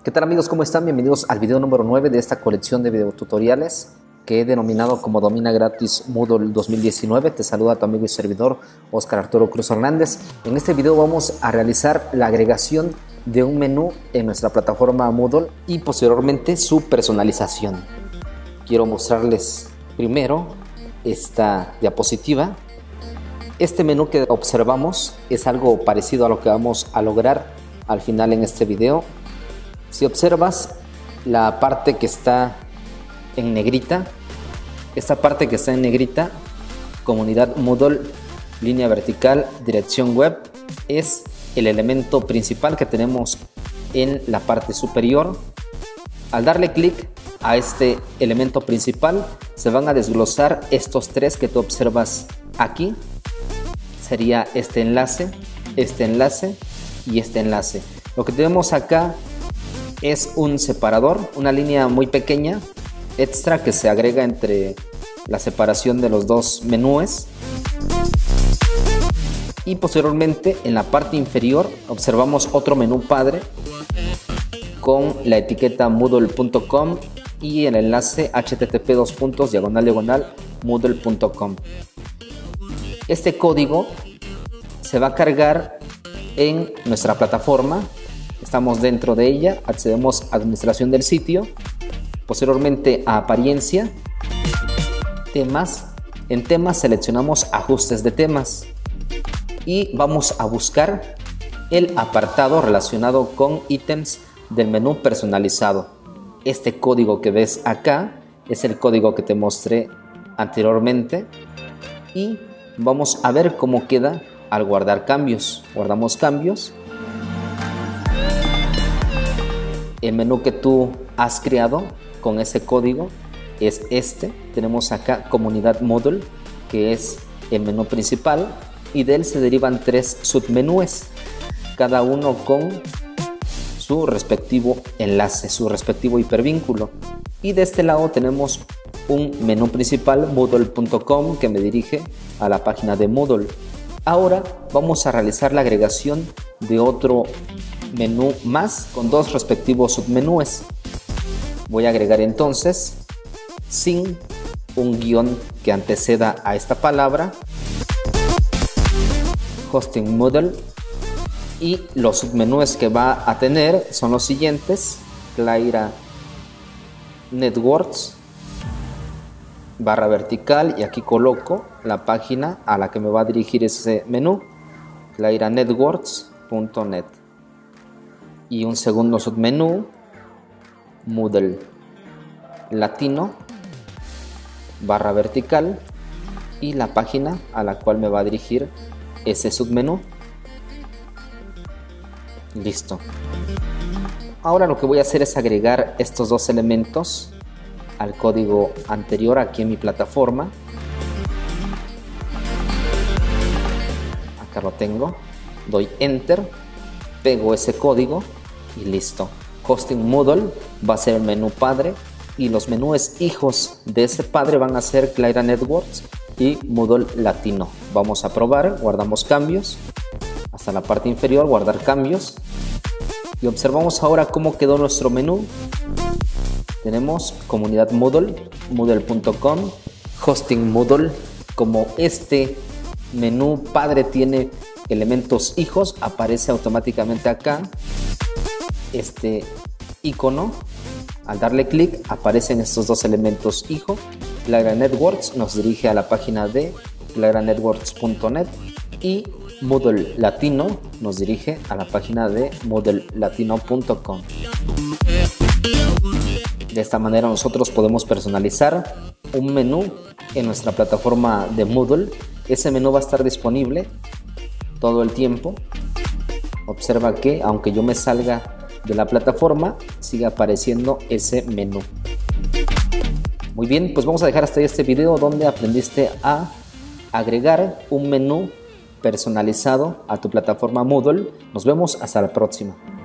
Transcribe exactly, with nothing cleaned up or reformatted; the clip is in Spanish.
¿Qué tal amigos? ¿Cómo están? Bienvenidos al video número nueve de esta colección de videotutoriales que he denominado como Domina Gratis Moodle dos mil diecinueve. Te saluda tu amigo y servidor Oscar Arturo Cruz Hernández. En este video vamos a realizar la agregación de un menú en nuestra plataforma Moodle y posteriormente su personalización. Quiero mostrarles primero esta diapositiva. Este menú que observamos es algo parecido a lo que vamos a lograr al final en este video. Si observas la parte que está en negrita, esta parte que está en negrita, comunidad Moodle, línea vertical, dirección web, es el elemento principal que tenemos en la parte superior. Al darle clic a este elemento principal, se van a desglosar estos tres que tú observas aquí. Sería este enlace, este enlace y este enlace. Lo que tenemos acá es un separador, una línea muy pequeña, extra, que se agrega entre la separación de los dos menús. Y posteriormente en la parte inferior observamos otro menú padre con la etiqueta moodle punto com y el enlace http dos puntos diagonal diagonal moodle punto com. Este código se va a cargar en nuestra plataforma. Estamos dentro de ella, accedemos a administración del sitio, posteriormente a apariencia, temas. En temas seleccionamos ajustes de temas y vamos a buscar el apartado relacionado con ítems del menú personalizado. Este código que ves acá es el código que te mostré anteriormente y vamos a ver cómo queda al guardar cambios. Guardamos cambios. El menú que tú has creado con ese código es este. Tenemos acá comunidad Moodle, que es el menú principal, y de él se derivan tres submenús, cada uno con su respectivo enlace, su respectivo hipervínculo. Y de este lado tenemos un menú principal, moodle punto com, que me dirige a la página de Moodle. Ahora vamos a realizar la agregación de otro menú más con dos respectivos submenús. Voy a agregar entonces, sin un guión que anteceda a esta palabra, Hosting Moodle, y los submenús que va a tener son los siguientes: Clara Networks, barra vertical, y aquí coloco la página a la que me va a dirigir ese menú, clara networks punto net. Y un segundo submenú, Moodle Latino, barra vertical, y la página a la cual me va a dirigir ese submenú. Listo. Ahora lo que voy a hacer es agregar estos dos elementos al código anterior aquí en mi plataforma. Acá lo tengo. Doy Enter, pego ese código y listo. Hosting Moodle va a ser el menú padre y los menús hijos de ese padre van a ser Clara Networks y Moodle Latino. Vamos a probar, guardamos cambios hasta la parte inferior, guardar cambios, y observamos ahora cómo quedó nuestro menú. Tenemos comunidad Moodle, moodle punto com, Hosting Moodle. Como este menú padre tiene elementos hijos, aparece automáticamente acá este icono. Al darle clic aparecen estos dos elementos hijo. Clara Networks nos dirige a la página de clara networks punto net y Moodle Latino nos dirige a la página de moodle latino punto com. De esta manera nosotros podemos personalizar un menú en nuestra plataforma de Moodle. Ese menú va a estar disponible todo el tiempo. Observa que aunque yo me salga de la plataforma, sigue apareciendo ese menú. Muy bien, pues vamos a dejar hasta ahí este video donde aprendiste a agregar un menú personalizado a tu plataforma Moodle. Nos vemos hasta la próxima.